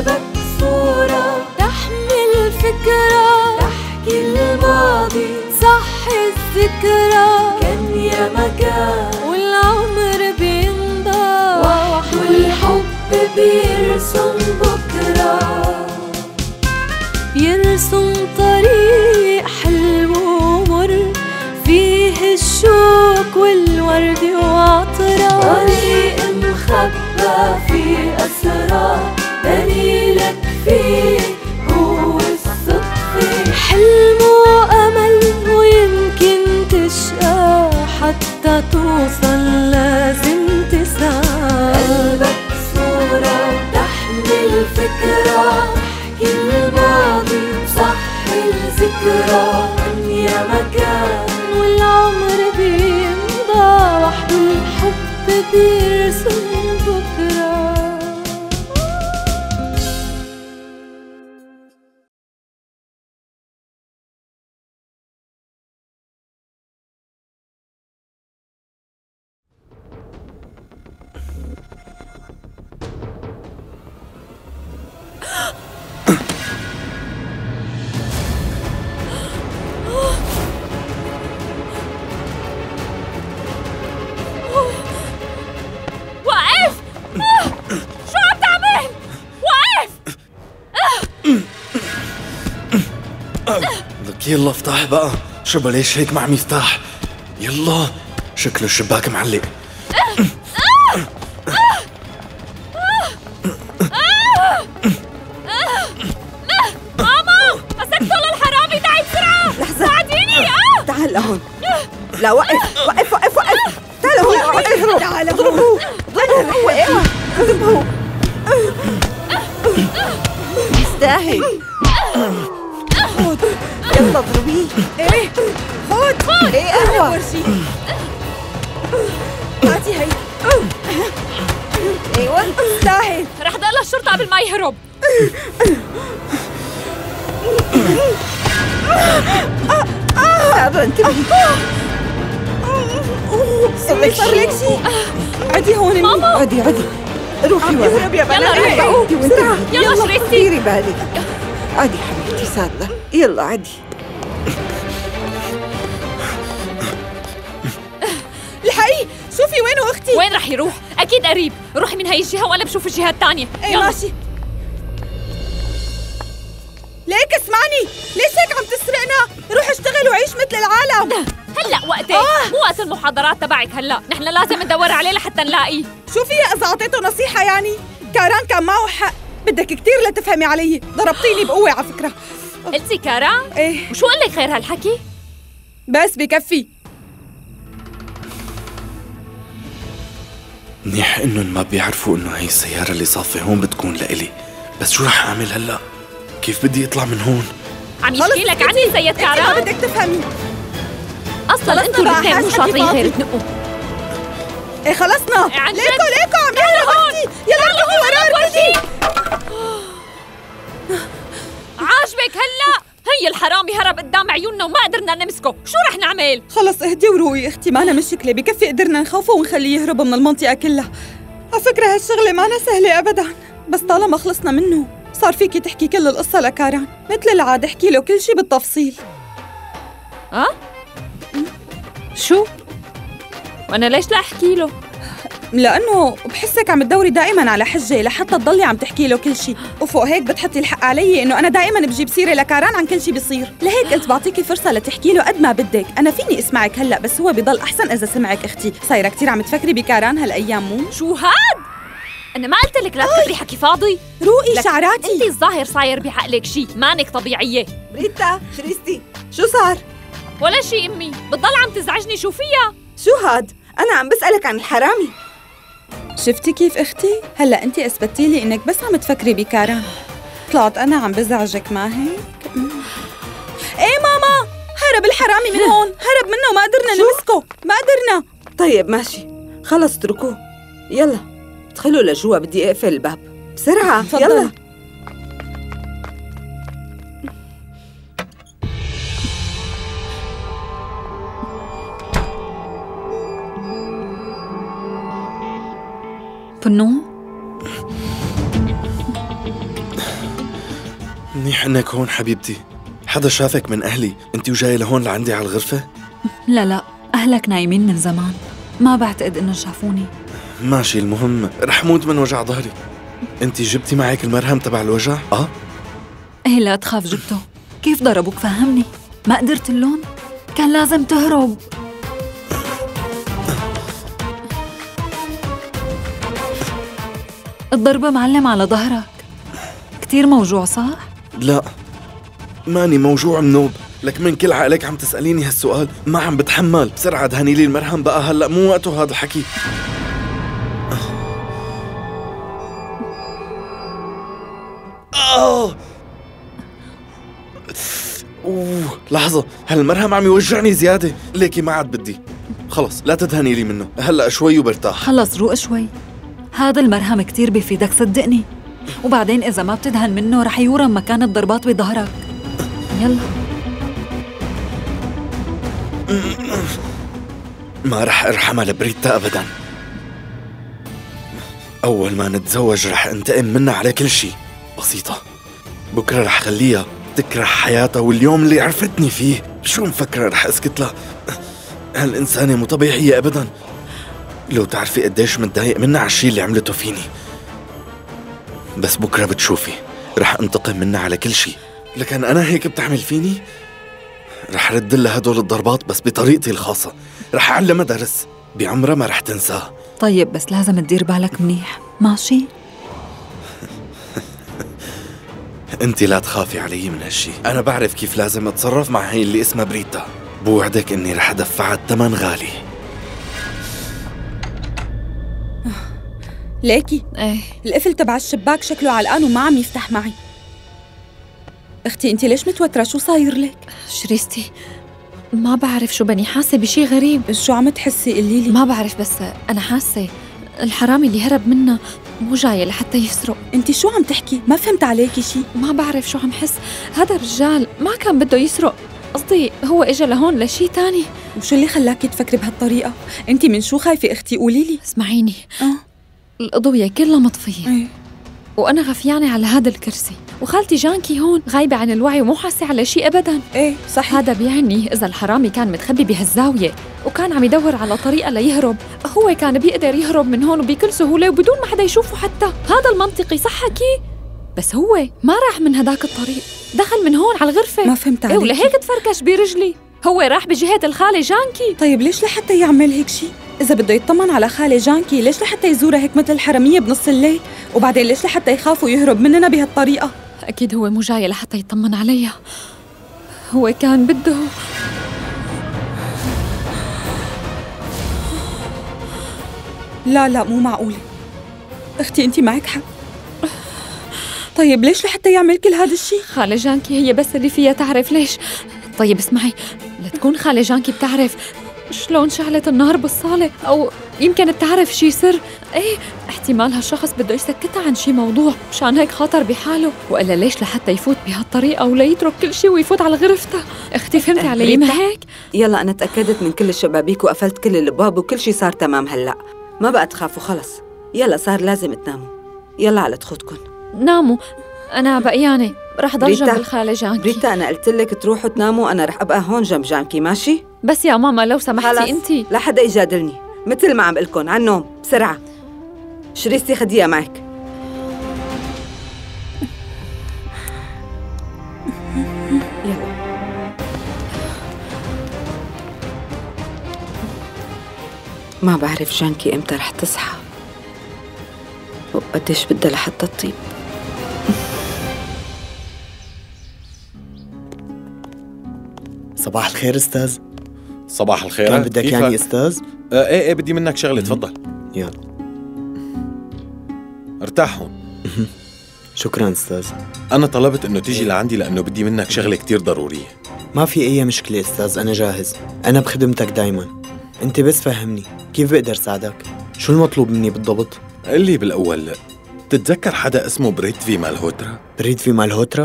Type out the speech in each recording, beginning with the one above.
قلبك صورة تحمل فكرة، تحكي الماضي صح الذكرى، كان يا مكان والعمر بينضاح، والحب بيرسم بكرة، بيرسم طريق حلو ومر فيه الشوق والورد وعطرة، طريق مخبى فيه أسرار دليلك فيه هو الصدفة، حلم وأمل ويمكن تشقى حتى توصل لازم تسعى، قلبك صورة تحمل فكرة، تحكي الماضي صح الذكرى، يا مكان والعمر بيمضى وحده، الحب بيرسم بكرة. لك يلا افتح بقى، شو بليش هيك مع مفتاح؟ يلا شكله الشباك معلق. ماما مسكته للحرامي، تعي بسرعة. لحظة ساعديني. تعال لهون. لا وقف وقف وقف وقف. تعال هون اهرب. تعال اضربه اضربه. ايوه اضربه. يستاهل. خذ يلا اضربيه. ايه خذ. ايه ايوه ورشي. هاتي هي. ايوه يستاهل. رح دق للشرطة قبل ما يهرب. سابا انتبهي. صار لك شيء؟ عدي هون. ماما عدي روحي ورا. اهرب يا بنات. روحي بسرعة. يلا شريتي. ديري بالك. عدي حبيبتي سادة. يلا عدي. الحقي شوفي وين اختي. وين رح يروح؟ أكيد قريب. روحي من هاي الجهة وأنا بشوف الجهة الثانية. ايه ماشي. ليك اسمعني، ليش هيك عم تسرقنا؟ روح اشتغل وعيش مثل العالم. هلا وقتي. مو وقت المحاضرات تبعك هلا، نحن لازم ندور عليه لحتى نلاقيه. شوفي إذا أعطيته نصيحة يعني، كاران كان معه حق، بدك كتير لتفهمي علي، ضربتيني بقوة على فكرة. قلتي كاران؟ ايه. وشو قال لك غير هالحكي؟ بس بكفي. منيح انهم ما بيعرفوا انه هي السيارة اللي صافة هون بتكون لإلي، بس شو رح اعمل هلا؟ كيف بدي اطلع من هون؟ عم يحكي لك عني سيد كاران؟ ما بدك تفهمي. اصلا انتوا الاثنين مو شاطرين غير تنقوا. ايه خلصنا. ليكو عم يهرب اختي. يلا روحي وراه اركضي. عاجبك هلا؟ هي الحرامي هرب قدام عيوننا وما قدرنا نمسكه، شو رح نعمل؟ خلص اهدي وروقي اختي، ما أنا مشكلة، بكفي قدرنا نخوفه ونخليه يهرب من المنطقة كلها. على فكرة هالشغلة ما أنا سهلة أبداً، بس طالما خلصنا منه صار فيكي تحكي كل القصة لكاران، مثل العادة احكي له كل شي بالتفصيل. شو؟ وأنا ليش لا أحكي له؟ لأنه بحسك عم تدوري دائماً على حجة لحتى تضلي عم تحكي له كل شي، وفوق هيك بتحطي الحق علي إنه أنا دائماً بجيب سيرة لكاران عن كل شي بيصير، لهيك قلت بعطيكي فرصة لتحكي له قد ما بدك. أنا فيني اسمعك هلأ، بس هو بضل أحسن إذا سمعك أختي. صايرة كتير عم تفكري بكاران هالأيام مو؟ شو هاد؟ أنا ما قلت لك لا تكبري حكي فاضي؟ روقي شعراتي. أنت الظاهر صاير بعقلك شي، مانك طبيعية. بريتا خريستي شو صار؟ ولا شي أمي، بتضل عم تزعجني، شو فيها؟ شو هاد؟ أنا عم بسألك عن الحرامي. شفتي كيف اختي؟ هلا انت اثبتي لي انك بس عم تفكري بكاران. طلعت انا عم بزعجك ما هيك؟ ايه ماما، هرب الحرامي من هون، هرب منه وما قدرنا نمسكه، ما قدرنا. طيب ماشي، خلص اتركوه. يلا ادخلوا لجوا، بدي اقفل الباب بسرعة. يلا بنو. منيح انك هون حبيبتي. حدا شافك من اهلي انت وجاي لهون لعندي على الغرفة؟ لا أهلك نايمين من زمان، ما بعتقد إنه شافوني. ماشي، المهم رح موت من وجع ظهري. انت جبتي معك المرهم تبع الوجع؟ إيه لا تخاف، جبته. كيف ضربوك فهمني؟ ما قدرت اللون؟ كان لازم تهرب. الضربة معلم على ظهرك، كتير موجوع صح؟ لا ماني موجوع منوب، لك من كل عقلك عم تسأليني هالسؤال؟ ما عم بتحمل. بسرعة دهني لي المرهم بقى، هلأ مو وقته هذا الحكي. لحظة، هالمرهم عم يوجعني زيادة. ليكي ما عاد بدي، خلص لا تدهني لي منه، هلأ شوي وبرتاح. خلص روق شوي، هذا المرهم كتير بيفيدك صدقني. وبعدين إذا ما بتدهن منه رح يورم مكان الضربات بظهرك. يلا. ما رح ارحمها لبريتا أبداً. أول ما نتزوج رح انتقم منها على كل شي. بسيطة، بكرة رح خليها تكره حياتها واليوم اللي عرفتني فيه. شو مفكرة رح اسكت لها؟ هالإنسانة مو طبيعية أبداً. لو تعرفي قديش متضايق منها على الشي اللي عملته فيني. بس بكرة بتشوفي رح انتقم منها على كل شي. لكن أنا هيك بتعمل فيني، رح رد لها هدول الضربات بس بطريقتي الخاصة. رح أعلمها درس بعمرها ما رح تنساه. طيب بس لازم تدير بالك منيح، ماشي؟ انت لا تخافي علي من هالشي، أنا بعرف كيف لازم أتصرف مع هي اللي اسمها بريتا. بوعدك إني رح أدفعها الثمن غالي. ليكي ايه القفل تبع الشباك شكله علقان وما عم يفتح معي. اختي انت ليش متوترة؟ شو صاير لك؟ شريستي ما بعرف شو بني، حاسة بشي غريب. شو عم تحسي؟ قولي لي. ما بعرف، بس أنا حاسة الحرامي اللي هرب منا مو جاي لحتى يسرق. انت شو عم تحكي؟ ما فهمت عليكي شي. ما بعرف شو عم حس، هذا الرجال ما كان بده يسرق، قصدي هو اجى لهون لشي تاني. وشو اللي خلاكي تفكري بهالطريقة؟ انت من شو خايفة اختي؟ قولي لي. اسمعيني، الأضوية كلها مطفية. ايه وأنا غفيانة على هذا الكرسي، وخالتي جانكي هون غايبة عن الوعي ومو حاسة على شي أبداً. ايه صحيح. هذا بيعني إذا الحرامي كان متخبي بهالزاوية وكان عم يدور على طريقة ليهرب، هو كان بيقدر يهرب من هون وبكل سهولة وبدون ما حدا يشوفه حتى. هذا المنطقي صح حكي؟ بس هو ما راح من هداك الطريق، دخل من هون على الغرفة. ما فهمت عليكي. ولهيك تفركش برجلي. هو راح بجهة الخالة جانكي. طيب ليش لحتى يعمل هيك شي؟ إذا بده يطمن على خالة جانكي ليش لحتى يزورها هيك مثل الحرامية بنص الليل؟ وبعدين ليش لحتى يخاف ويهرب مننا بهالطريقة؟ أكيد هو مو جاي لحتى يطمن عليها، هو كان بده. لا مو معقولة أختي، أنت معك حق. طيب ليش لحتى يعمل كل هذا الشي؟ خالة جانكي هي بس اللي فيها تعرف ليش. طيب اسمعي، لتكون خالة جانكي بتعرف شلون شعلت النار بالصالة، أو يمكن بتعرف شي سر. ايه احتمال هالشخص بده يسكتها عن شي موضوع، مشان هيك خاطر بحاله. وإلا ليش لحتى يفوت بهالطريقة ولا يترك كل شي ويفوت على غرفته؟ اختي فهمتي علي ما هيك؟ يلا أنا تأكدت من كل الشبابيك وقفلت كل الأبواب وكل شي صار تمام. هلأ ما بقى تخافوا خلص. يلا صار لازم تناموا. يلا على تخوتكن ناموا، أنا بقيانة رح ضل جنب الخالة جانكي. بريتا أنا قلت لك تروحوا تناموا، أنا رح أبقى هون جنب جانكي ماشي؟ بس يا ماما لو سمحتي انتي لا حدا يجادلني، مثل ما عم قلكن على النوم بسرعة. شريستي خديها معك. يلا ما بعرف جانكي امتى رح تصحى وقديش بدها لحتى تطيب. صباح الخير استاذ. صباح الخير. كان بدك يعني استاذ؟ ايه بدي منك شغله، تفضل. يلا ارتاح هون. شكرا استاذ. انا طلبت انه تيجي لعندي لانه بدي منك شغله كتير ضروريه. ما في اي مشكله استاذ، انا جاهز، انا بخدمتك دايما. انت بس فهمني كيف بقدر ساعدك، شو المطلوب مني بالضبط؟ قل لي بالاول، تتذكر حدا اسمه بريتفي مالهوترا؟ بريتفي مالهوترا؟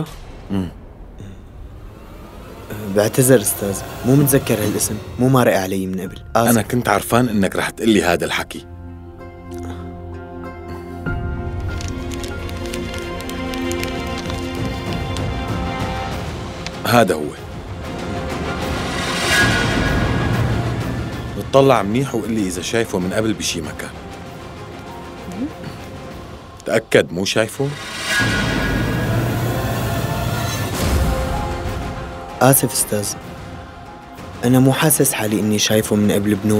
بعتذر استاذ، مو متذكر هالاسم، مو مارق علي من قبل. انا كنت عرفان انك رح تقلي هذا الحكي. هذا هو. اطلع منيح وقل لي إذا شايفه من قبل بشي مكان. تأكد مو شايفه؟ آسف أستاذ، أنا مو حاسس حالي إني شايفه من قبل بنوب.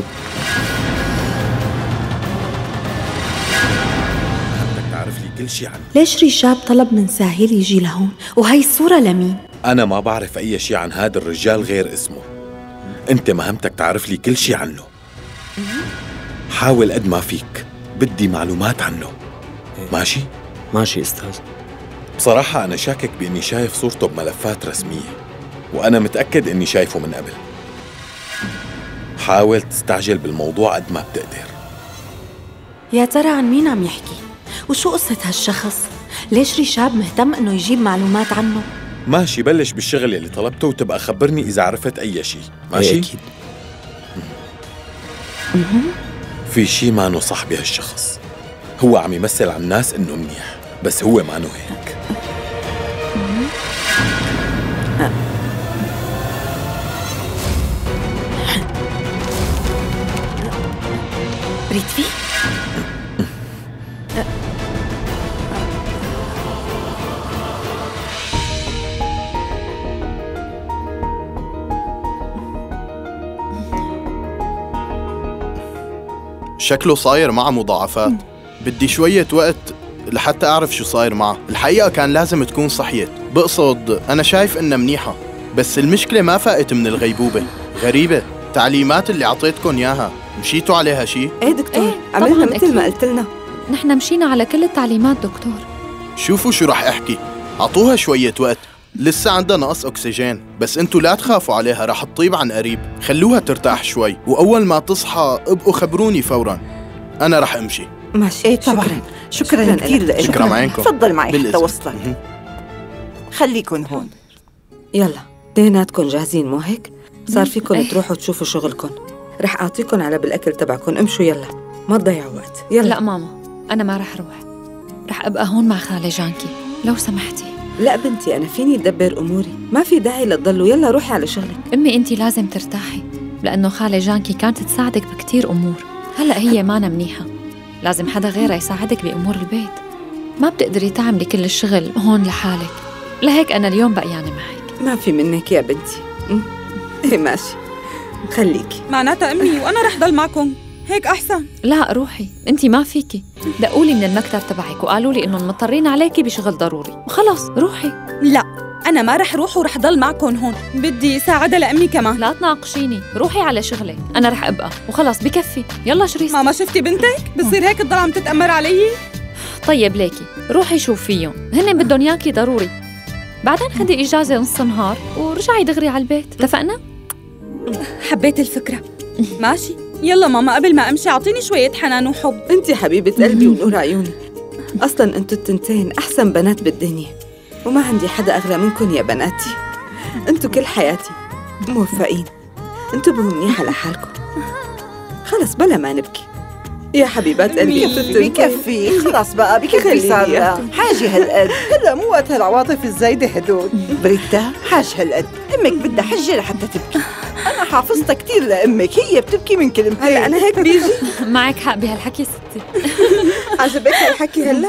بدك تعرف لي كل شي عنه. ليش ريشاب طلب من ساهر يجي لهون؟ وهي الصورة لمين؟ أنا ما بعرف أي شي عن هذا الرجال غير اسمه. أنت مهمتك تعرف لي كل شي عنه. حاول قد ما فيك، بدي معلومات عنه. ماشي؟ ماشي أستاذ. بصراحة أنا شاكك بإني شايف صورته بملفات رسمية، وأنا متأكد إني شايفه من قبل. حاول تستعجل بالموضوع قد ما بتقدر. يا ترى عن مين عم يحكي؟ وشو قصة هالشخص؟ ليش ريشاب مهتم إنه يجيب معلومات عنه؟ ماشي، بلش بالشغل اللي طلبته وتبقى خبرني إذا عرفت أي شيء. ماشي؟ أكيد. في شيء مانو صح بهالشخص. هو عم يمثل على الناس إنه منيح، بس هو مانو هيك. بريتفي؟ شكله صاير معه مضاعفات. بدي شوية وقت لحتى أعرف شو صاير معه. الحقيقة كان لازم تكون صحيت. بقصد أنا شايف إنها منيحة، بس المشكلة ما فاقت من الغيبوبة. غريبة، تعليمات اللي عطيتكن إياها مشيتوا عليها شي؟ ايه دكتور، إيه، عملنا طبعاً مثل ما أكيد. قلت لنا. نحن مشينا على كل التعليمات دكتور. شوفوا شو رح أحكي، عطوها شوية وقت، لسه عندها نقص أكسجين، بس انتوا لا تخافوا عليها، رح تطيب عن قريب. خلوها ترتاح شوي، وأول ما تصحى ابقوا خبروني فوراً. أنا رح أمشي. ماشي. ايه طبعا. شكرا كثير لك. شكرا معينكم. تفضل معي حتى بالإذن. وصلك. خليكن هون. يلا اثنيناتكم جاهزين مو هيك؟ صار فيكن إيه. تروحوا تشوفوا شغلكن. رح أعطيكن على بالأكل تبعكن، امشوا يلا ما تضيعوا وقت. يلا. لا ماما، أنا ما رح روح، رح أبقى هون مع خالي جانكي لو سمحتي. لا بنتي، أنا فيني أدبر أموري، ما في داعي لتضلوا. يلا روحي على شغلك. أمي أنتي لازم ترتاحي، لأنه خالي جانكي كانت تساعدك بكتير أمور. هلأ هي مانا منيحة، لازم حدا غيرها يساعدك بأمور البيت. ما بتقدري تعملي كل الشغل هون لحالك، لهيك أنا اليوم بقيانة معك. ما في منك يا بنتي. إيه ماشي، خليكي. معناتها أمي وأنا رح ضل معكم، هيك أحسن. لا روحي، أنتي ما فيكي. دقولي من المكتب تبعك وقالوا لي إنهم مضطرين عليكي بشغل ضروري، وخلص روحي. لا، أنا ما رح روح ورح ضل معكم هون، بدي ساعدها لأمي كمان. لا تناقشيني، روحي على شغلك، أنا رح أبقى وخلص بكفي. يلا شريس. ماما شفتي بنتك؟ بتصير هيك تضل عم تتأمر علي؟ طيب ليكي روحي شوفيهم، هن بدهم ياكي ضروري. بعدين خدي إجازة نص نهار ورجعي دغري على البيت، اتفقنا؟ حبيت الفكرة. ماشي، يلا ماما قبل ما أمشي أعطيني شوية حنان وحب. أنتي حبيبة قلبي ونور عيوني. أصلاً أنتوا التنتين أحسن بنات بالدنيا، وما عندي حدا أغلى منكن يا بناتي. أنتوا كل حياتي، موفقين. انتبهوا منيحة لحالكم. خلص بلا ما نبكي يا حبيبات قلبي. بكفي خلاص بقى، بكفي صار لها حاجة هالقد. هلا مو وقت هالعواطف الزايدة هدول. بريتا حاج هالقد، امك بدها حجة لحتى تبكي. انا حافظتها كتير لامك، هي بتبكي من كلمتين. هلا أنا هيك بيجي. معك حق بهالحكي ستي. عجبك هالحكي هلا؟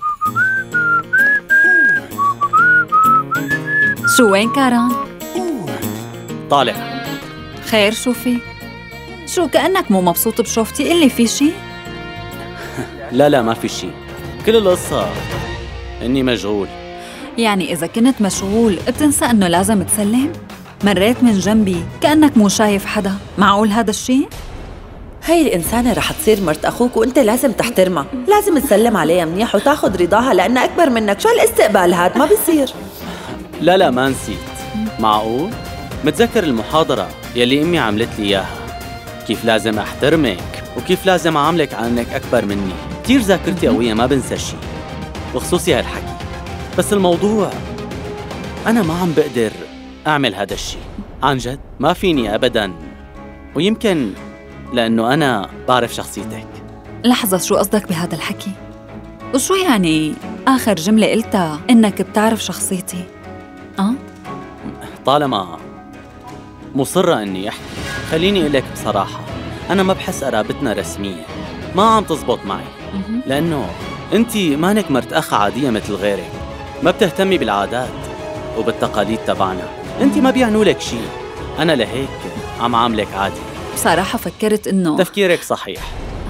شو وين كاران؟ طالع. خير شو في؟ شو كأنك مو مبسوط بشوفتي؟ قلي في شي؟ لا ما في شي، كل القصة إني مشغول. يعني إذا كنت مشغول بتنسى إنه لازم تسلم؟ مريت من جنبي كأنك مو شايف حدا، معقول هذا الشي؟ هاي الإنسانة رح تصير مرت أخوك وأنت لازم تحترمها، لازم تسلم عليها منيح وتاخد رضاها لأنها أكبر منك. شو هالاستقبال هاد؟ ما بيصير. لا ما نسيت. معقول؟ متذكر المحاضرة يلي أمي عملت لي إياها، كيف لازم أحترمك وكيف لازم أعاملك على أنك أكبر مني. كتير ذاكرتي قوية ما بنسى شي، وخصوصي هالحكي. بس الموضوع أنا ما عم بقدر أعمل هذا الشي عن جد، ما فيني أبداً. ويمكن لأنه أنا بعرف شخصيتك. لحظة، شو قصدك بهذا الحكي؟ وشو يعني آخر جملة قلتها إنك بتعرف شخصيتي؟ طالما مصرة إني أحكي، خليني أقول لك بصراحة، أنا ما بحس قرابتنا رسمية، ما عم تزبط معي، لأنه أنتِ مانك مرت أخ عادية مثل غيرك، ما بتهتمي بالعادات وبالتقاليد تبعنا، أنتِ ما بيعنوا لك شيء، أنا لهيك عم عاملك عادي. بصراحة فكرت إنه تفكيرك صحيح.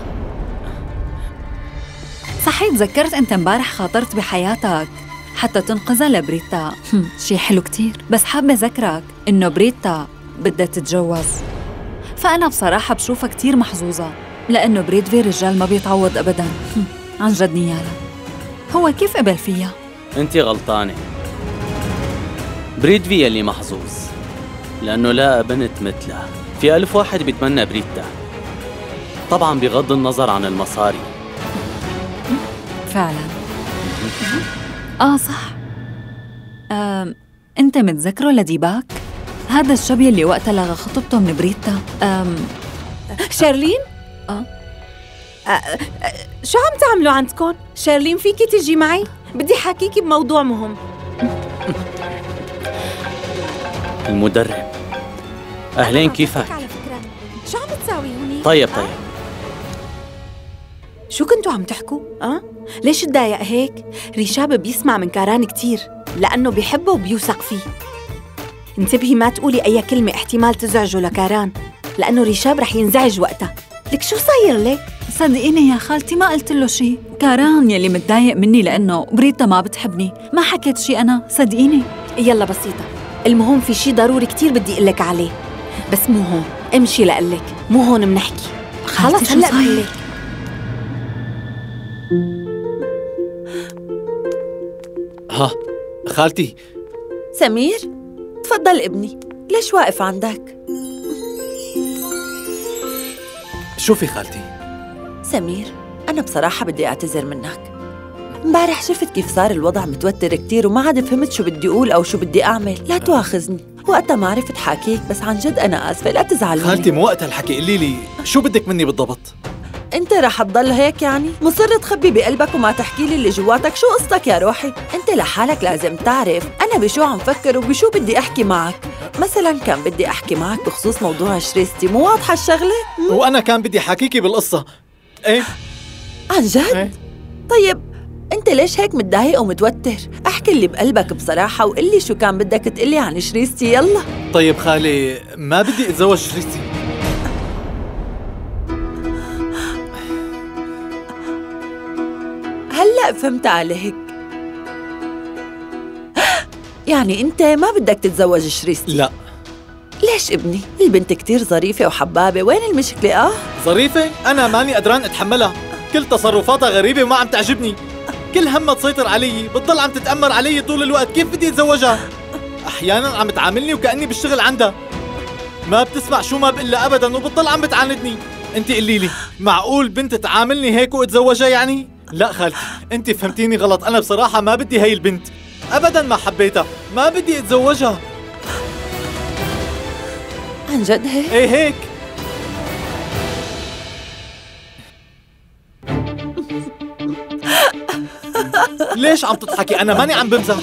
صحيح، تذكرت أنت امبارح خاطرت بحياتك حتى تنقذها لبريتا. شي حلو كتير، بس حابة ذكرك إنه بريتا بدها تتجوز، فأنا بصراحة بشوفها كتير محظوظة، لأنه بريدفي رجال ما بيتعوض أبداً. عن جد نيالا، هو كيف قبل فيها؟ أنت غلطانة، بريدفي يلي محظوظ، لأنه لا بنت مثلها. في 1000 واحد بيتمنى بريتا، طبعاً بغض النظر عن المصاري. فعلاً. صح. أنت متذكره لديباك؟ هذا الشاب يلي وقتها لغى خطبته من بريتا. شارلين؟ شو عم تعملوا عندكن؟ شارلين فيكي تجي معي؟ بدي حاكيكي بموضوع مهم. المدرب، أهلين، كيفك؟ على فكرة شو عم تساوي هوني؟ طيب. شو كنتوا عم تحكوا؟ ليش تضايق هيك؟ ريشاب بيسمع من كاران كتير لأنه بيحبه وبيوثق فيه. انتبهي ما تقولي أي كلمة احتمال تزعجه لكاران، لأنه ريشاب رح ينزعج وقتها. لك شو صاير لك؟ صدقيني يا خالتي ما قلت له شي. كاران يلي متضايق مني لأنه بريتا ما بتحبني، ما حكيت شي أنا، صدقيني. يلا بسيطة، المهم في شي ضروري كتير بدي أقلك عليه، بس مو هون، امشي لقلك، مو هون منحكي. خلص هلأ بقلك. خالتي. سمير، تفضل ابني، ليش واقف عندك؟ شوفي خالتي. سمير، أنا بصراحة بدي أعتذر منك. امبارح شفت كيف صار الوضع متوتر كتير وما عاد فهمت شو بدي أقول أو شو بدي أعمل، لا تواخذني، وقتها ما عرفت حاكيك، بس عن جد أنا آسفة، لا تزعل مني. خالتي مو وقت هالحكي، قولي لي شو بدك مني بالضبط؟ أنت رح تضل هيك يعني؟ مصر تخبي بقلبك وما تحكي لي اللي جواتك؟ شو قصتك يا روحي؟ أنت لحالك لازم تعرف أنا بشو عم فكر وبشو بدي أحكي معك. مثلا كان بدي أحكي معك بخصوص موضوع شريستي، مو واضحة الشغلة؟ وأنا كان بدي حكيكي بالقصة. إيه؟ عن جد؟ إيه؟ طيب أنت ليش هيك متضايق ومتوتر؟ احكي اللي بقلبك بصراحة وقلي شو كان بدك تقلي عن شريستي، يلا. طيب خالي، ما بدي أتزوج شريستي. هلأ فهمت عليك، يعني أنت ما بدك تتزوج شريستي؟ لا. ليش ابني؟ البنت كتير ظريفة وحبابة، وين المشكلة؟ ظريفة؟ أنا ماني قدران أتحملها، كل تصرفاتها غريبة وما عم تعجبني، كل همها تسيطر علي، بتضل عم تتأمر علي طول الوقت، كيف بدي أتزوجها؟ أحياناً عم تعاملني وكأني بالشغل عندها، ما بتسمع شو ما بقلها أبداً وبتضل عم بتعاندني. أنت قلي لي، معقول بنت تعاملني هيك وأتزوجها يعني؟ لا خالتي، أنت فهمتيني غلط، أنا بصراحة ما بدي هاي البنت، أبداً ما حبيتها، ما بدي أتزوجها. عن جد هيك؟ إيه هيك. ليش عم تضحكي؟ أنا ماني عم بمزح.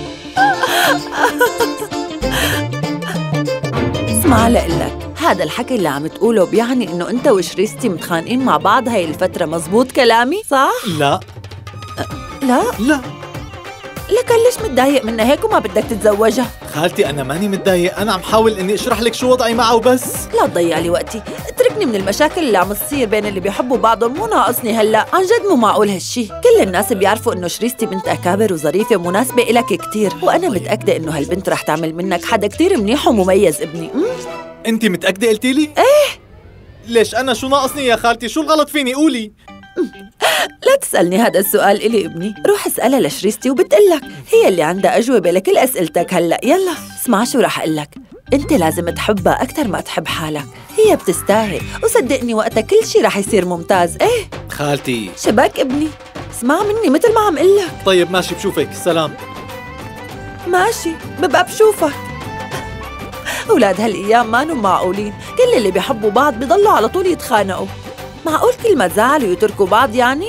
اسمع لقلك، هذا الحكي اللي عم تقوله بيعني إنه أنت وشريستي متخانقين مع بعض هاي الفترة، مزبوط كلامي؟ صح؟ لا. لا؟ لا. لك ليش متضايق منها هيك وما بدك تتزوجها؟ خالتي أنا ماني متضايق، أنا عم حاول إني أشرح لك شو وضعي معه وبس. لا تضيع لي وقتي، اتركني من المشاكل اللي عم تصير بين اللي بيحبوا بعضهم، مو ناقصني هلا، عن جد مو معقول هالشي، كل الناس بيعرفوا إنه شريستي بنت أكابر وظريفة ومناسبة إلك كتير، وأنا متأكدة إنه هالبنت رح تعمل منك حدا كتير منيح ومميز ابني. أنت متأكدة قلتي لي؟ إيه. ليش أنا شو ناقصني يا خالتي؟ شو الغلط فيني؟ قولي. لا تسألني هذا السؤال إلي ابني، روح اسألها لشريستي وبتقلك، هي اللي عندها أجوبة لكل أسئلتك هلأ. يلا اسمع شو رح أقلك، أنت لازم تحبها أكتر ما تحب حالك، هي بتستاهل، وصدقني وقتها كل شي رح يصير ممتاز. إيه خالتي شبك ابني، اسمع مني مثل ما عم قلك. طيب ماشي، بشوفك، سلام. ماشي، ببقى بشوفك. أولاد هالأيام ما نم معقولين، كل اللي بيحبوا بعض بيضلوا على طول يتخانقوا، معقول كل ما تزعلوا يتركوا بعض يعني؟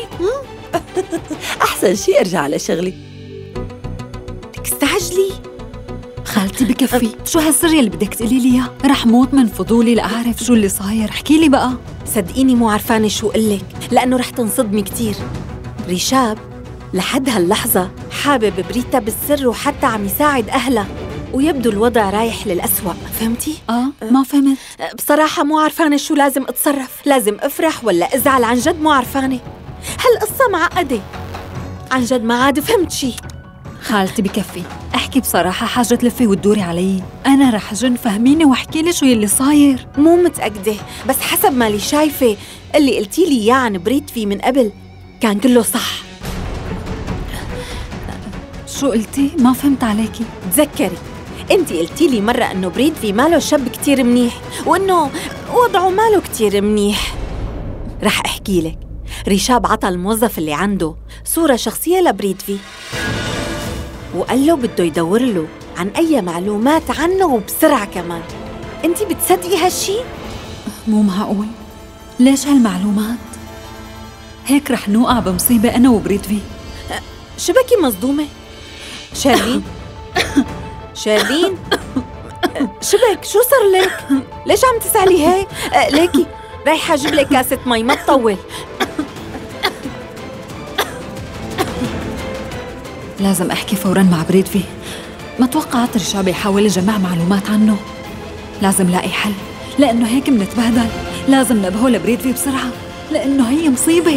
أحسن شي أرجع لشغلي. لك استعجلي، خالتي بكفي، شو هالسر اللي بدك تقولي لي اياه؟ رح موت من فضولي لأعرف شو اللي صاير، احكي لي بقى. صدقيني مو عرفانة شو قلك، لأنه رح تنصدمي كتير. ريشاب لحد هاللحظة حابب بريتا بالسر وحتى عم يساعد أهلها، ويبدو الوضع رايح للأسوأ، فهمتي؟ ما فهمت. بصراحة مو عرفانة شو لازم أتصرف، لازم أفرح ولا أزعل، عن جد مو عرفانة. هالقصة معقدة عن جد، ما عاد فهمت شي. خالتي بكفي، احكي بصراحة، حاجة تلفي وتدوري علي، أنا رح جن فهميني واحكي لي شو يلي صاير. مو متأكدة، بس حسب ما لي شايفة اللي قلتي لي إياه عن بريتفي من قبل كان كله صح. شو قلتي؟ ما فهمت عليكي. تذكري انتي قلتي لي مرة انه بريتفي ماله شاب كتير منيح، وانه وضعه ماله كتير منيح. رح احكي لك، ريشاب عطى الموظف اللي عنده صورة شخصية لبريتفي، وقال له بده يدور له عن اي معلومات عنه وبسرعة كمان. انتي بتصدقي هالشي؟ مو معقول، ليش هالمعلومات؟ هيك رح نوقع بمصيبة أنا وبريتفي. شبكي مصدومة شارلين؟ شارلين شبك، شو صار لك؟ ليش عم تسألي هيك؟ ليكي رايحة أجيب لك كاسة مي، ما تطول. لازم أحكي فوراً مع بريتفي، ما توقعت رشاب يحاول يجمع معلومات عنه. لازم لاقي حل، لأنه هيك منتبهدل. لازم نبهه لبريتفي بسرعة، لأنه هي مصيبة.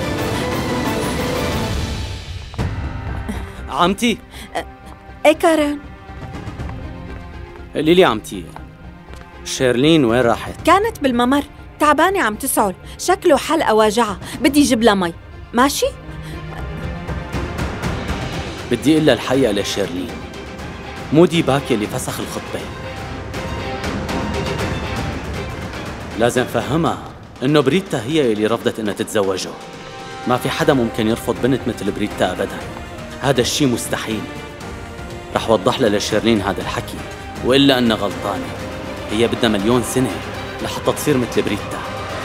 عمتي. ايه كارن؟ قولي لي عمتي، شيرلين وين راحت؟ كانت بالممر، تعبانة عم تسعل، شكله حلقة واجعة، بدي جيب لها مي، ماشي؟ بدي اقول لها الحقيقة لشيرلين، مو ديباكي اللي فسخ الخطبة. لازم فهمها انه بريتا هي اللي رفضت انها تتزوجه. ما في حدا ممكن يرفض بنت مثل بريتا ابدا، هذا الشيء مستحيل. رح وضح لها لشيرلين هذا الحكي، وإلا أنها غلطانة. هي بدها 1,000,000 سنة لحتى تصير مثل بريتا.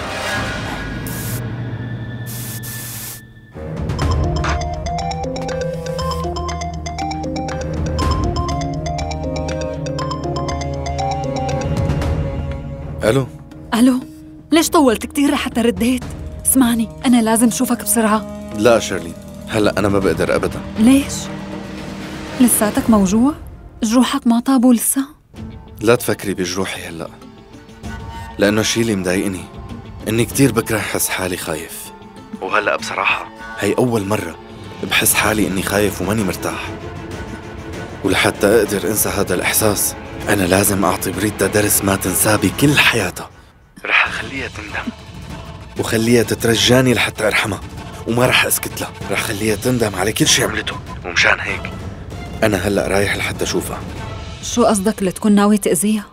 ألو، ليش طولت كتير لحتى رديت؟ اسمعني، أنا لازم شوفك بسرعة. لا شيرلين، هلأ أنا ما بقدر أبدا. ليش؟ لساتك موجوع؟ جروحك ما طابوا لسه؟ لا تفكري بجروحي هلأ، لأنه الشي اللي مضايقني إني كتير بكره حس حالي خايف، وهلأ بصراحة هي أول مرة بحس حالي إني خايف وماني مرتاح. ولحتى أقدر أنسى هذا الإحساس أنا لازم أعطي بريتا درس ما تنساه بكل حياتها. رح أخليها تندم وخليها تترجاني لحتى أرحمها، وما رح أسكت لها، رح خليها تندم على كل شي عملته. ومشان هيك أنا هلأ رايح لحتى أشوفها. شو قصدك، لتكون ناوي تأذيها؟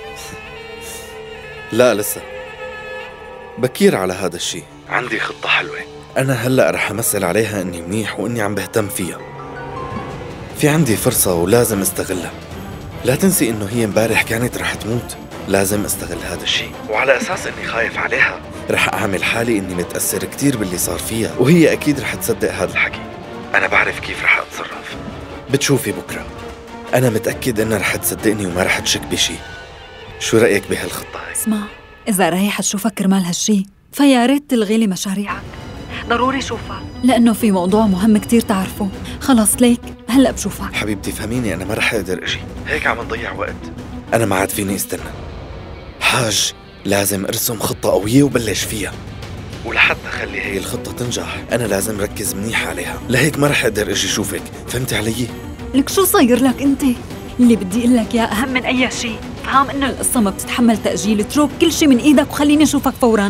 لا لسه، بكير على هذا الشي. عندي خطة حلوة، أنا هلأ رح أمثل عليها إني منيح وإني عم بهتم فيها. في عندي فرصة ولازم استغلها. لا تنسي إنه هي امبارح كانت رح تموت، لازم استغل هذا الشي، وعلى أساس إني خايف عليها رح أعمل حالي إني متأثر كتير باللي صار فيها، وهي أكيد رح تصدق هذا الحكي. أنا بعرف كيف رح أتصرف، بتشوفي بكرة. أنا متأكد إنها رح تصدقني وما رح تشك بشي. شو رأيك بهالخطة هاي؟ اسمع، إذا رايحة تشوفك كرمال هالشي فيا ريت تلغي لي مشاريعك، ضروري شوفك، لأنه في موضوع مهم كتير تعرفه. خلص ليك هلأ بشوفك. حبيبتي فهميني، أنا ما رح أقدر أجي، هيك عم نضيع وقت. أنا ما عاد فيني استنى. حاج، لازم أرسم خطة قوية وبلش فيها، ولحتى أخلي هي الخطة تنجح أنا لازم ركز منيح عليها، لهيك ما رح أقدر أجي شوفك. فهمتي علي؟ لك شو صاير لك أنت؟ اللي بدي أقول لك يا أهم من أي شيء، فهم إنه القصة ما بتتحمل تأجيل. اترك كل شيء من إيدك وخليني أشوفك فوراً.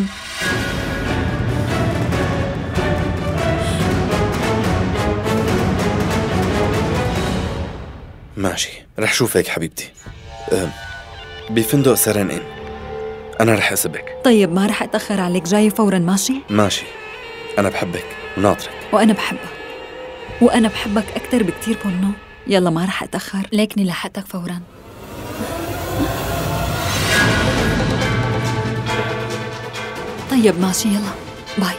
ماشي، رح شوفك حبيبتي بفندق سرن إن. أنا رح أسبك. طيب ما رح أتأخر عليك، جاي فوراً. ماشي؟ ماشي، أنا بحبك وناطرك. وأنا بحبك، وأنا بحبك أكتر بكتير بونو. يلا ما رح أتأخر، ليكني لحقتك فوراً. طيب ماشي، يلا باي.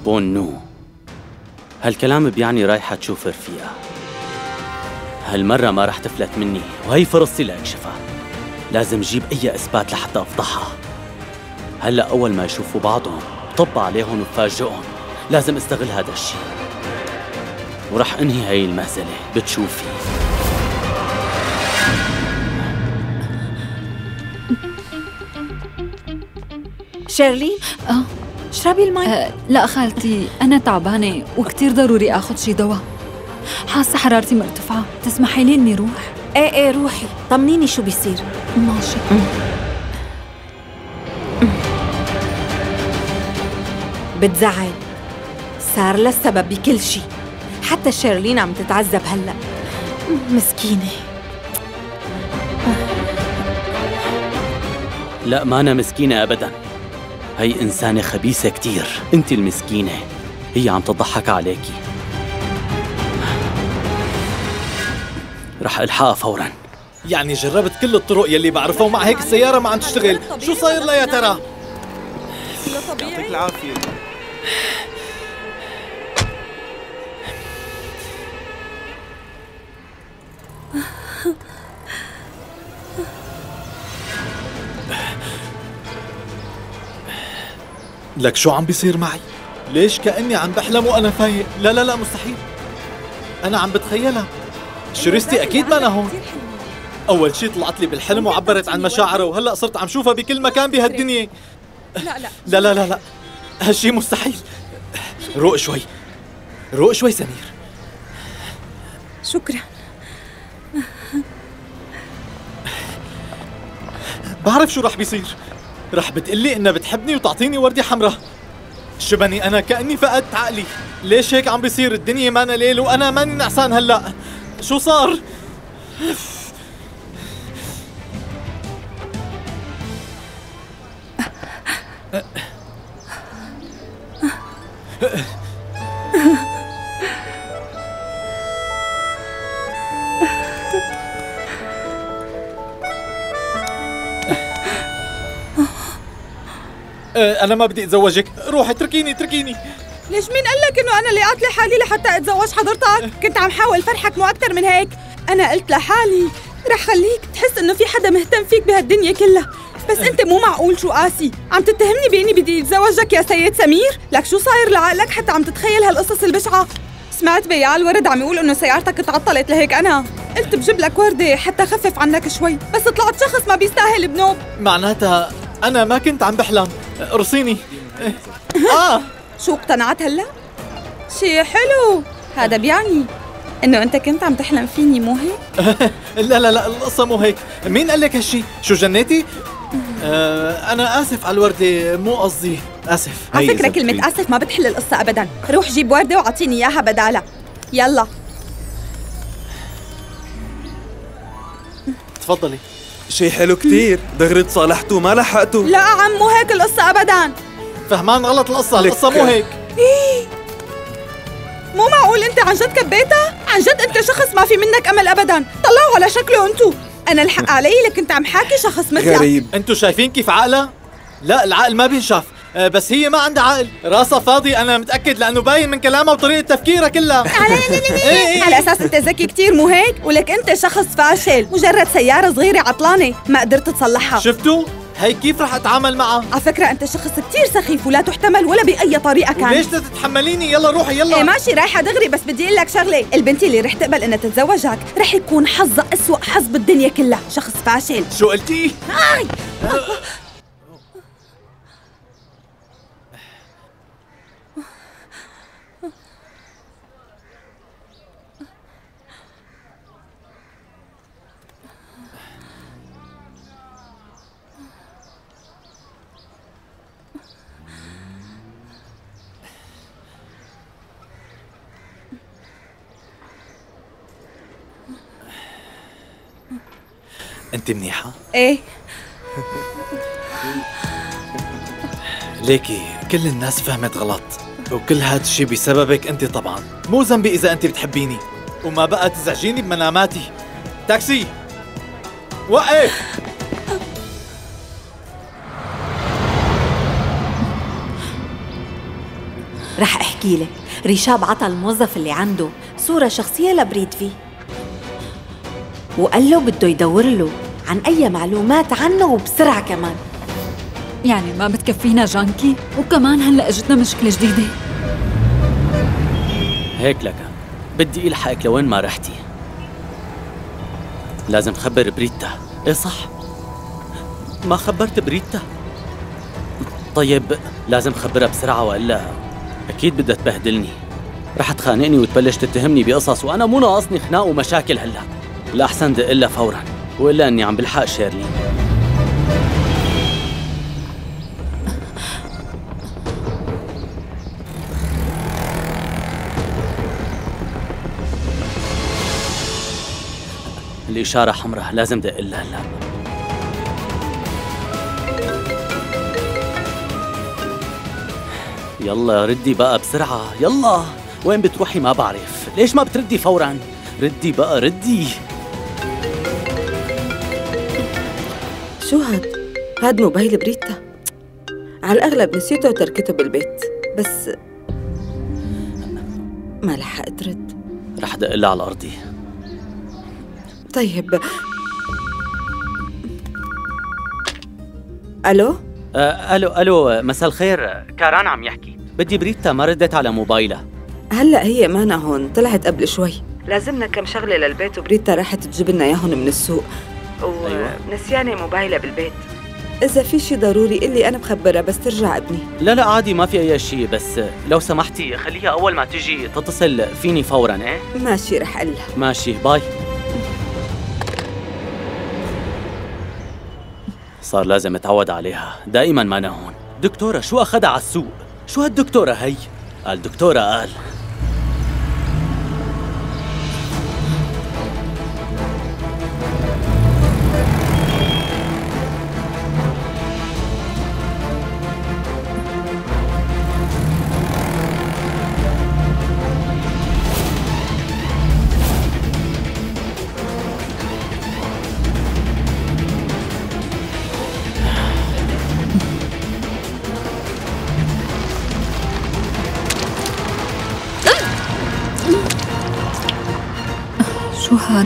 بونو، هالكلام بيعني رايحة تشوف رفيقة. هالمرة ما رح تفلت مني، وهي فرصتي لأكشفها. لازم جيب أي إثبات لحتى أفضحها. هلأ أول ما يشوفوا بعضهم طب عليهم وفاجئهم. لازم استغل هذا الشيء، ورح انهي هاي المهزلة. بتشوفي. شيرلين، اشربي المي. لا خالتي، أنا تعبانة وكتير ضروري آخذ شي دواء. حاسة حرارتي مرتفعة، تسمحي لي إني روح؟ ايه روحي، طمنيني شو بيصير. ماشي. بتزعل، صار لها السبب بكل شي. حتى شيرلين عم تتعذب هلأ، مسكينة. لا، ما أنا مسكينة أبداً. هي إنسانة خبيثة كتير. أنت المسكينة، هي عم تضحك عليكي. رح ألحقها فوراً. يعني جربت كل الطرق يلي بعرفها ومع هيك السيارة ما عم تشتغل. شو صاير لها يا ترى؟ يعطيك العافية. لك شو عم بيصير معي؟ ليش كأني عم بحلم وأنا فايق؟ لا لا لا، مستحيل. أنا عم بتخيلها. شريستي أكيد ما أنا هون. أول شي طلعت لي بالحلم وعبرت عن مشاعرها، وهلأ صرت عم شوفها بكل مكان بهالدنيا. لا لا لا لا لا، هالشي مستحيل. روق شوي، روق شوي سمير. شكرا. بعرف شو رح بيصير. رح بتقلي إنها بتحبني وتعطيني وردة حمراء. شبني أنا كأني فقدت عقلي. ليش هيك عم بيصير؟ الدنيا مانا ليل وأنا ماني نعسان هلأ. شو صار؟ أنا ما بدي أتزوجك. روحي اتركيني اتركيني. ليش مين قال لك إنه أنا اللي قاتلة حالي لحتى أتزوج حضرتك؟ كنت عم حاول فرحك مو أكتر من هيك. أنا قلت لحالي رح خليك تحس إنه في حدا مهتم فيك بهالدنيا كلها. بس أنت مو معقول شو قاسي. عم تتهمني بإني بدي أتزوجك يا سيد سمير؟ لك شو صاير لعقلك حتى عم تتخيل هالقصص البشعة؟ سمعت بياع الورد عم يقول إنه سيارتك تعطلت، لهيك أنا قلت بجيب لك وردة حتى خفف عنك شوي. بس طلعت شخص ما بيستاهل بنوب. معناتها أنا ما كنت عم بحلم. رصيني. شو اقتنعت هلا؟ شي حلو. هذا بيعني إنه أنت كنت عم تحلم فيني مو هيك؟ لا لا لا، القصة مو هيك. مين قال لك هالشي؟ شو جنيتي؟ أنا آسف على الوردة، مو قصدي. آسف. على فكرة كلمة آسف ما بتحل القصة أبداً. روح جيب وردة وعطيني إياها بدالها. يلا تفضلي. شي حلو كتير. دغري تصالحتوا ما لحقتوا. لا عم، مو هيك القصة أبداً. فهمان غلط القصة. القصة مو هيك. مو معقول أنت عن جد كبيتها؟ عن جد أنت شخص ما في منك أمل أبداً. طلعوا على شكله أنتو. أنا الحق علي لك أنت عم حاكي شخص مثلك. غريب. أنتو شايفين كيف عقلها؟ لا، العقل ما بينشاف. بس هي ما عندها عقل، راسها فاضي. أنا متأكد لأنه باين من كلامها وطريقة تفكيرها كلها. على أساس أنت ذكي كتير مو هيك؟ ولك أنت شخص فاشل. مجرد سيارة صغيرة عطلانة ما قدرت تصلحها. شفتوا؟ هي كيف رح أتعامل معها؟ على فكرة أنت شخص كتير سخيف ولا تحتمل ولا بأي طريقة كان. ليش تتحمليني؟ يلا روحي يلا. إيه ماشي رايحة دغري. بس بدي أقول لك شغلة، البنت اللي رح تقبل إنها تتزوجك رح يكون حظها أسوأ حظ بالدنيا كلها. شخص فاشل. شو قلتي؟ أنت منيحة؟ إيه. ليكي كل الناس فهمت غلط، وكل هاد الشي بسببك أنت طبعاً. مو ذنبي إذا أنت بتحبيني، وما بقى تزعجيني بمناماتي. تاكسي وقف. رح احكي لك. ريشاب عطى الموظف اللي عنده صورة شخصية لبريتفي، وقال له بده يدور له عن أي معلومات عنه وبسرعة كمان. يعني ما بتكفينا جانكي؟ وكمان هلأ اجتنا مشكلة جديدة. هيك لك بدي الحقك لوين ما رحتي. لازم خبر بريتا. ايه صح، ما خبرت بريتا. طيب لازم خبرها بسرعة وإلا أكيد بدها تبهدلني. رح تخانقني وتبلش تتهمني بقصص وأنا مو ناقصني خناق ومشاكل هلا. الأحسن دق لها فورا وإلا إني عم بلحق شيرلين. الإشارة حمراء، لازم دق لها هلا. يلا ردي بقى بسرعة، يلا. وين بتروحي ما بعرف، ليش ما بتردي فوراً؟ ردي بقى ردي. شو هاد موبايل بريتا. على الأغلب نسيته وتركته بالبيت، بس ما لحقت رد. رح دق لها على الأرضي. طيب ألو؟ ألو مساء الخير، كاران عم يحكي. بدي بريتا، ما ردت على موبايلها. هلأ هي مانا هون، طلعت قبل شوي. لازمنا كم شغلة للبيت وبريتا راحت تجيب لنا إياهم من السوق، ونسيانة موبايلها بالبيت. إذا في شي ضروري قلي، أنا بخبرها بس ترجع ابني. لا عادي، ما في أي شيء، بس لو سمحتي خليها أول ما تجي تتصل فيني فوراً. إيه ماشي، رح قلها. ماشي، باي. صار لازم اتعود عليها، دائما ما أنا هون. دكتورة شو أخدها على السوق؟ شو هالدكتورة هي؟ قال دكتورة قال. شو هاد؟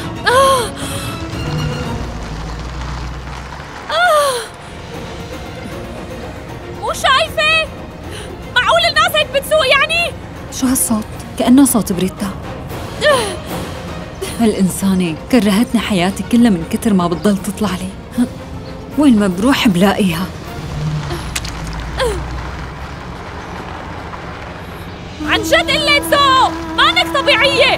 مو شايفة؟ معقول الناس هيك بتسوق يعني؟ شو هالصوت؟ كأنه صوت بريتا. هالإنسانة كرهتني حياتي كلها من كتر ما بتضل تطلع لي. وين ما بروح بلاقيها. عن جد قلة ذوق، مانك طبيعية.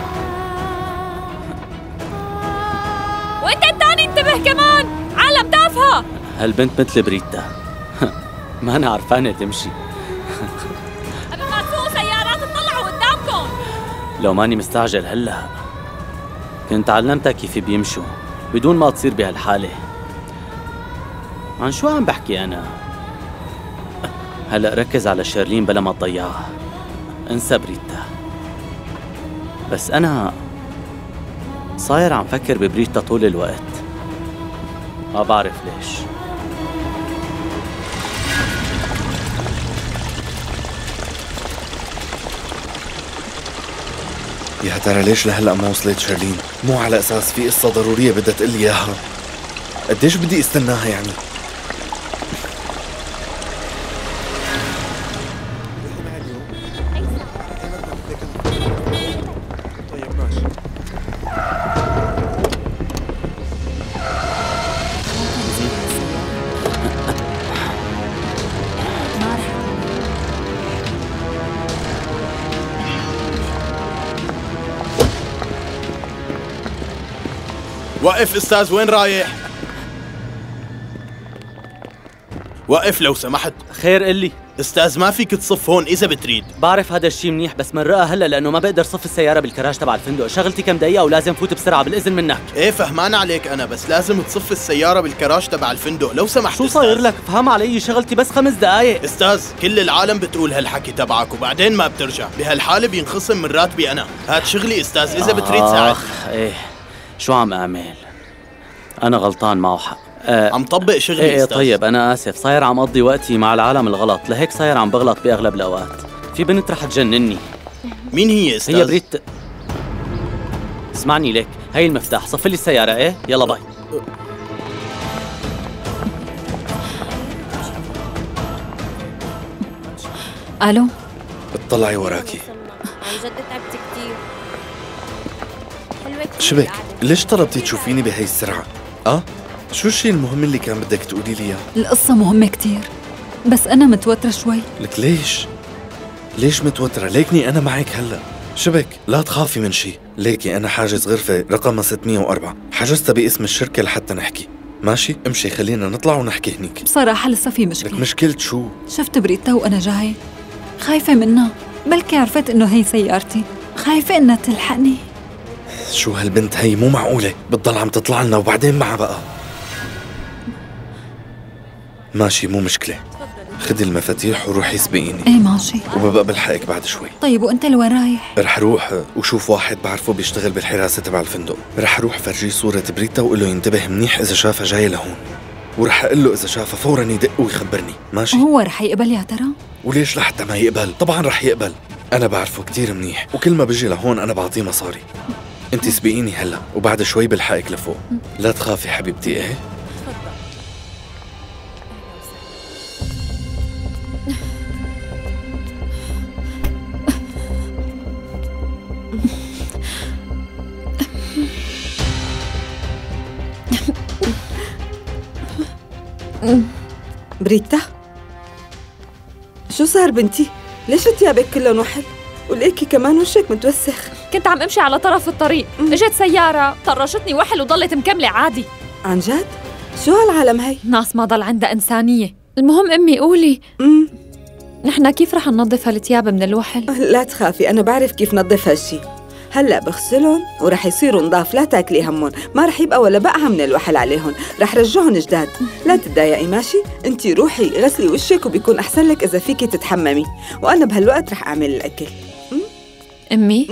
وانت الثاني انتبه كمان، عالم تافهة. هالبنت مثل بريتا ما أنا عرفانة تمشي. قبل ما تسوقوا سيارات تطلعوا قدامكم. لو ماني مستعجل هلا كنت علمتها كيف بيمشوا بدون ما تصير بهالحالة. عن شو عم بحكي أنا؟ هلا ركز على شيرلين بلا ما تضيعها. انسى بريتا. بس أنا صاير عم فكر ببريتا طول الوقت، ما بعرف ليش. يا ترى ليش لهلا ما وصلت شيرلين؟ مو على اساس في قصة ضرورية بدها تقلي اياها. قديش بدي استناها يعني؟ وقف استاذ، وين رايح؟ وقف لو سمحت. خير قلي. استاذ ما فيك تصف هون إذا بتريد. بعرف هذا الشيء منيح، بس مرقها هلا لأنه ما بقدر صف السيارة بالكراج تبع الفندق. شغلتي كم دقيقة ولازم فوت بسرعة بالإذن منك. ايه فهمان عليك أنا، بس لازم تصف السيارة بالكراج تبع الفندق لو سمحت. شو صاير لك؟ فهم علي، شغلتي بس 5 دقايق. استاذ كل العالم بتقول هالحكي تبعك وبعدين ما بترجع، بهالحالة بينخصم من راتبي أنا. هاد شغلي استاذ، إذا بتريد ساعدني. ايه شو عم أعمل؟ أنا غلطان، معه حق. عم طبق شغلي ايه استاذ. طيب أنا آسف، صاير عم أقضي وقتي مع العالم الغلط، لهيك صاير عم بغلط بأغلب الأوقات. في بنت رح تجنني. مين هي استاذ؟ هي بريتا. اسمعني ليك، هي المفتاح، صفي لي السيارة. ايه يلا باي. الو، اطلعي وراكي. عن جد تعبت كثير. حلوة كثير. شبك ليش طلبتي تشوفيني بهي السرعة؟ شو الشيء المهم اللي كان بدك تقولي لي اياه؟ القصة مهمة كتير، بس أنا متوترة شوي. لك ليش متوترة؟ ليكني أنا معك هلأ. شبك لا تخافي من شيء، ليكي أنا حاجز غرفة رقمها 604، حجزتها باسم الشركة لحتى نحكي. ماشي امشي خلينا نطلع ونحكي هنيك. بصراحة لسه في مشكلة. لك مشكلة شو؟ شفت بريتا وأنا جاي، خايفة منها، بلكي عرفت إنه هي سيارتي، خايفة إنها تلحقني. شو هالبنت هي مو معقولة، بتضل عم تطلع لنا وبعدين معها بقى. ماشي مو مشكلة، خدي المفاتيح وروحي سبقيني. ايه ماشي. وببقى بلحقك بعد شوي. طيب وانت لوين رايح؟ رح روح وشوف واحد بعرفه بيشتغل بالحراسة تبع الفندق، رح روح فرجيه صورة بريتا وقول له ينتبه منيح إذا شافها جاية لهون، ورح أقول له إذا شافها فورا يدق ويخبرني. ماشي؟ هو رح يقبل يا ترى؟ وليش لحتى ما يقبل؟ طبعا رح يقبل، أنا بعرفه كتير منيح، وكل ما بيجي لهون أنا بعطيه مصاري. انت سبقيني هلا وبعد شوي بلحقك لفوق. لا تخافي حبيبتي. ايه بريتا شو صار بنتي؟ ليش ثيابك كلهم وحل؟ وليكي كمان وشك متوسخ. كنت عم امشي على طرف الطريق، اجت سيارة طرشتني وحل وضلت مكملة عادي. عن جد؟ شو هالعالم هي؟ ناس ما ضل عندها إنسانية. المهم أمي قولي نحن كيف رح ننظف هالثياب من الوحل؟ لا تخافي أنا بعرف كيف نظف هالشي. هلأ بغسلهم ورح يصيروا نضاف، لا تاكلي همهم، ما رح يبقى ولا بقعة من الوحل عليهم، رح رجعهم جداد. لا تتضايقي ماشي؟ انتي روحي غسلي وشك وبيكون أحسن لك إذا فيكي تتحممي، وأنا بهالوقت رح أعمل الأكل. أمي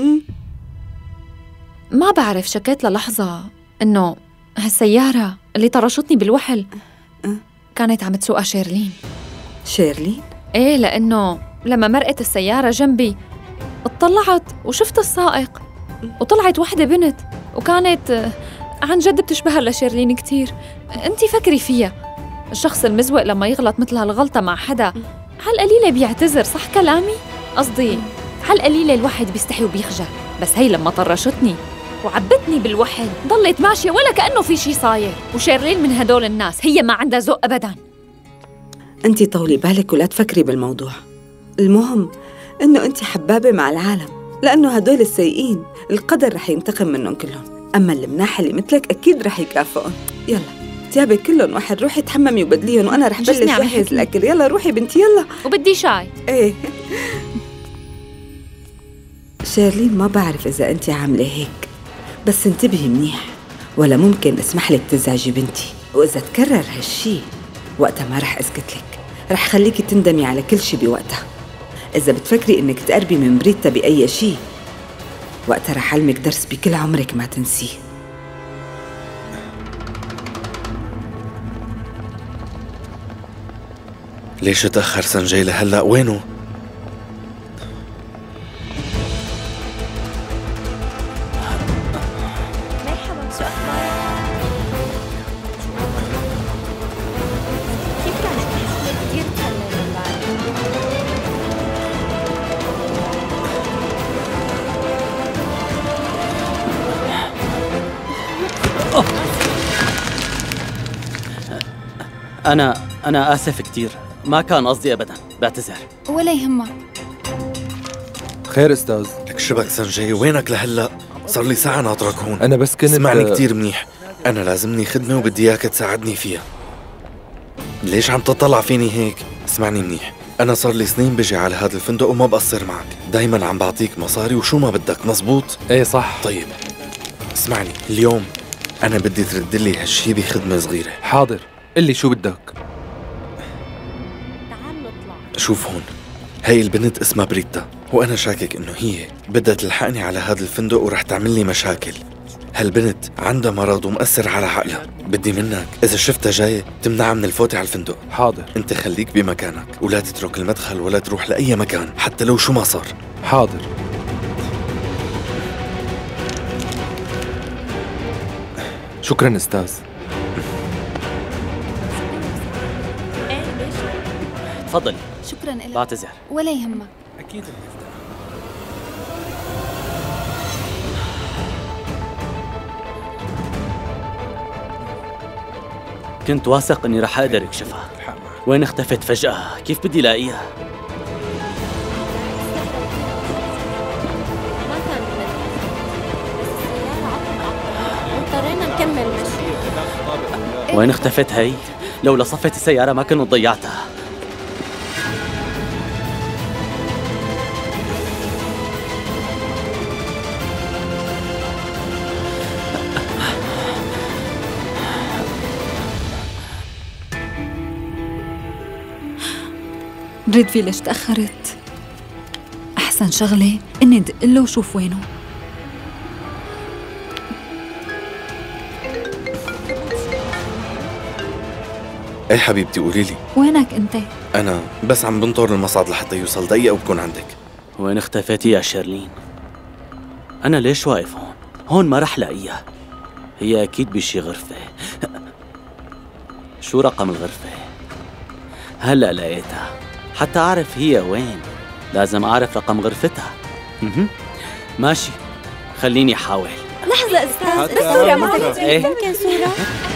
ما بعرف، شكيت للحظة إنه هالسيارة اللي طرشتني بالوحل كانت عم تسوقها شيرلين. شيرلين؟ إيه، لأنه لما مرقت السيارة جنبي اطلعت وشفت السائق وطلعت وحدة بنت وكانت عن جد بتشبه لشيرلين كتير. انتي فكري فيها، الشخص المزوق لما يغلط مثل هالغلطة مع حدا هالقليلة بيعتذر، صح كلامي؟ قصدي هالقليلة الواحد بيستحي وبيخجل، بس هي لما طرشتني وعبتني بالوحل ضلت ماشية ولا كأنه في شي صاير. وشيرلين من هدول الناس، هي ما عندها ذوق أبداً. انتي طولي بالك ولا تفكري بالموضوع، المهم إنه أنت حبابة مع العالم، لأنه هدول السيئين القدر رح ينتقم منهم كلهم، أما المناح اللي مثلك أكيد رح يكافئهم. يلا ثيابك كلهم واحد، روحي تحممي وبدليهم وأنا رح بلش جهز الأكل. يلا روحي بنتي يلا. وبدي شاي. إيه شيرلين ما بعرف إذا أنت عاملة هيك، بس انتبهي منيح ولا ممكن أسمح لك تزعجي بنتي، وإذا تكرر هالشي وقتها ما رح أسكت لك، رح خليكي تندمي على كل شي بوقتها. إذا بتفكري إنك تقربي من بريتا بأي شيء وقتها رح علمك درس بكل عمرك ما تنسيه. ليش تأخر سنجي لهلأ؟ وينه؟ مرحبا، شو أخبارك؟ كيف كانت؟ كتير تهلل امبارح. أنا آسف كتير، ما كان قصدي أبداً، بعتذر. ولا يهمك. خير أستاذ. لك شبك سنجي، وينك لهلأ؟ صار لي ساعة ناطرك هون. أنا بس كنت اسمعني كتير منيح، أنا لازمني خدمة وبدي إياك تساعدني فيها. ليش عم تطلع فيني هيك؟ اسمعني منيح، أنا صار لي سنين بجي على هذا الفندق وما بقصر معك، دايماً عم بعطيك مصاري وشو ما بدك، مزبوط؟ إيه صح. طيب اسمعني، اليوم أنا بدي ترد لي هالشي بخدمة صغيرة. حاضر، قلي شو بدك. تعال نطلع. شوف هون، هاي البنت اسمها بريتا، وأنا شاكك إنه هي بدها تلحقني على هذا الفندق ورح تعمل لي مشاكل، هالبنت عندها مرض ومأثر على عقلها. بدي منك إذا شفتها جاية تمنعها من الفوت على الفندق. حاضر. أنت خليك بمكانك ولا تترك المدخل ولا تروح لأي مكان حتى لو شو ما صار. حاضر. شكرا أستاذ. تفضلي. شكرا لك. بعتذر. ولا يهمك. أكيد. كنت واثق اني رح اقدر اكشفها. وين اختفت فجأة؟ كيف بدي الاقيها؟ اضطرينا نكمل مشي. وين اختفت هي؟ لولا صفت السيارة ما كنت ضيعتها. بريدفي ليش تأخرت؟ أحسن شغلة إني دق له وشوف وينه. ايه حبيبتي قولي لي. وينك أنت؟ أنا بس عم بنطر المصعد لحتى يوصل دقيقة وبكون عندك. وين اختفيتي يا شيرلين؟ أنا ليش واقف هون؟ هون ما رح لاقيها. هي أكيد بشي غرفة. شو رقم الغرفة؟ هلأ لقيتها. حتى أعرف هي وين لازم أعرف رقم غرفتها. ماشي، خليني أحاول. لحظة أستاذ، بس صورة معك. إيه؟ ممكن صورة؟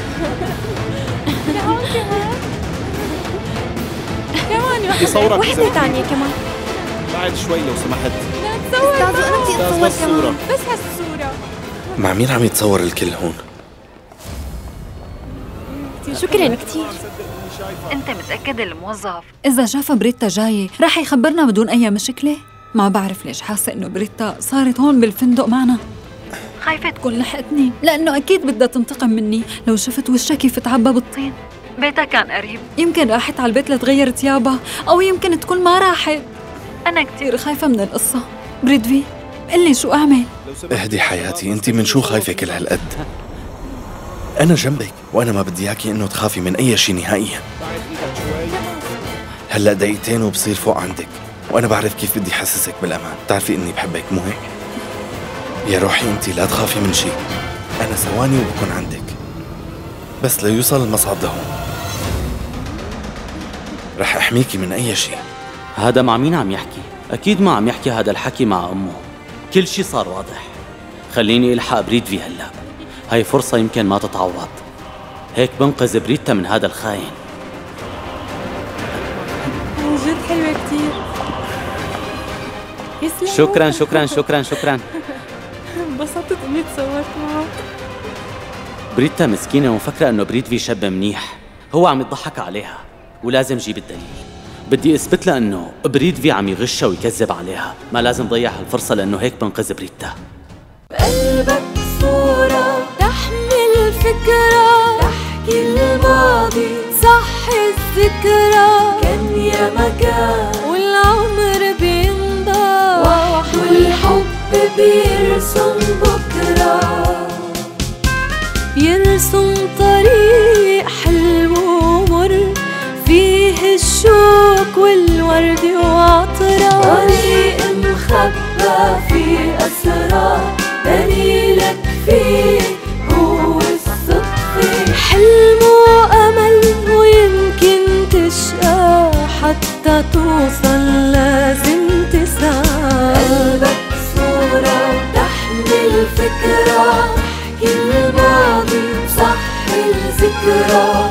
كمان واحدة. واحدة تانية كمان. بعد شوي لو سمحت. تصور. أستاذ أنا بدي أتصور كمان. بس هالصورة. مع مين عم يتصور الكل هون؟ شكرا كتير. أنت متأكد الموظف إذا شاف بريتا جاية رح يخبرنا بدون أي مشكلة؟ ما بعرف ليش حاسة إنه بريتا صارت هون بالفندق معنا. خايفة تكون لحقتني لأنه أكيد بدها تنتقم مني. لو شفت وشها كيف تعبى بالطين. بيتها كان قريب، يمكن راحت على البيت لتغير ثيابها أو يمكن تكون ما راحت. أنا كتير خايفة من القصة. بريدفي قلي شو أعمل؟ اهدي حياتي، انت من شو خايفة كل هالقد؟ أنا جنبك وأنا ما بدي إياكي إنه تخافي من أي شيء نهائياً. هلأ دقيقتين وبصير فوق عندك، وأنا بعرف كيف بدي أحسسك بالأمان. بتعرفي إني بحبك مو هيك؟ يا روحي أنت لا تخافي من شيء، أنا ثواني وبكون عندك. بس ليوصل المصعد لهون رح أحميكي من أي شيء. هذا مع مين عم يحكي؟ أكيد ما عم يحكي هذا الحكي مع أمه. كل شيء صار واضح. خليني ألحق بريدفي هلأ، هاي فرصة يمكن ما تتعوض. هيك بنقذ بريتا من هذا الخاين. من جد حلوة كتير. شكرا شكرا شكرا شكرا. انبسطت اني تصورت معه. بريتا مسكينة ومفكرة انه بريدفي شاب منيح، هو عم يضحك عليها ولازم جيب الدليل. بدي اثبت لها انه بريدفي عم يغشها ويكذب عليها، ما لازم ضيع هالفرصة لانه هيك بنقذ بريتا. بقلبك صورة تحمل فكرة، تحكي الماضي صح الذكرى، كان يا مكان والعمر بينضاح والحب بيرسم بكرة، بيرسم طريق حلو ومر فيه الشوق والورد وعطرة، طريق مخبى فيه أسرار دليلك فيه هو الصدفة، حلم وأمل ويمكن تشقى حتى توصل لازم تسعى. قلبك صورة تحمل فكرة، تحكي الماضي صح الذكرى،